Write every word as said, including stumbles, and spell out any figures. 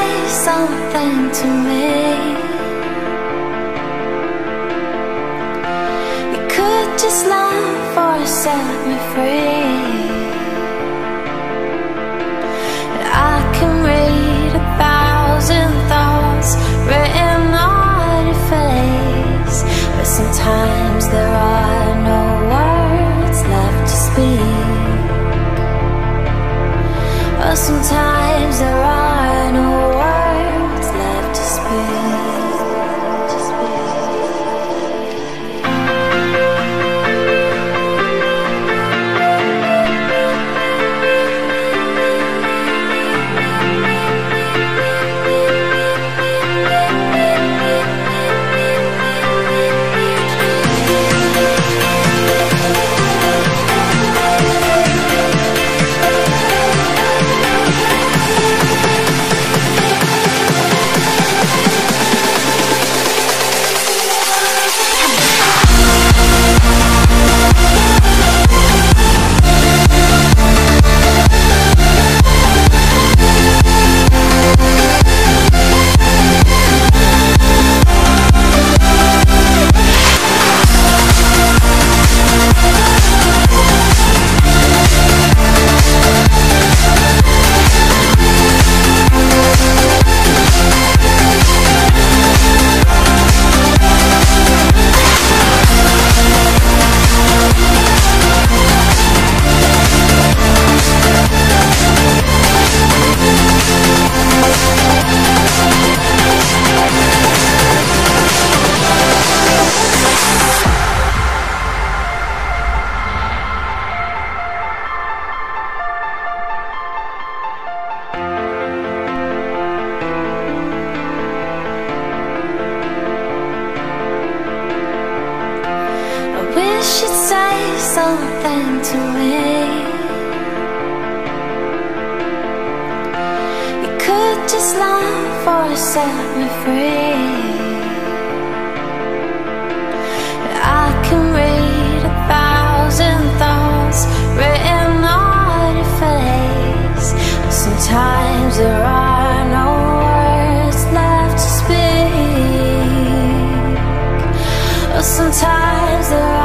say something to me. You could just laugh or set me free. I can read a thousand thoughts written on your face, but sometimes there are no words left to speak. Or sometimes there are no words left to speak. Something to me. You could just laugh or set me free. I can read a thousand thoughts written on your face, but sometimes there are no words left to speak. Or sometimes there are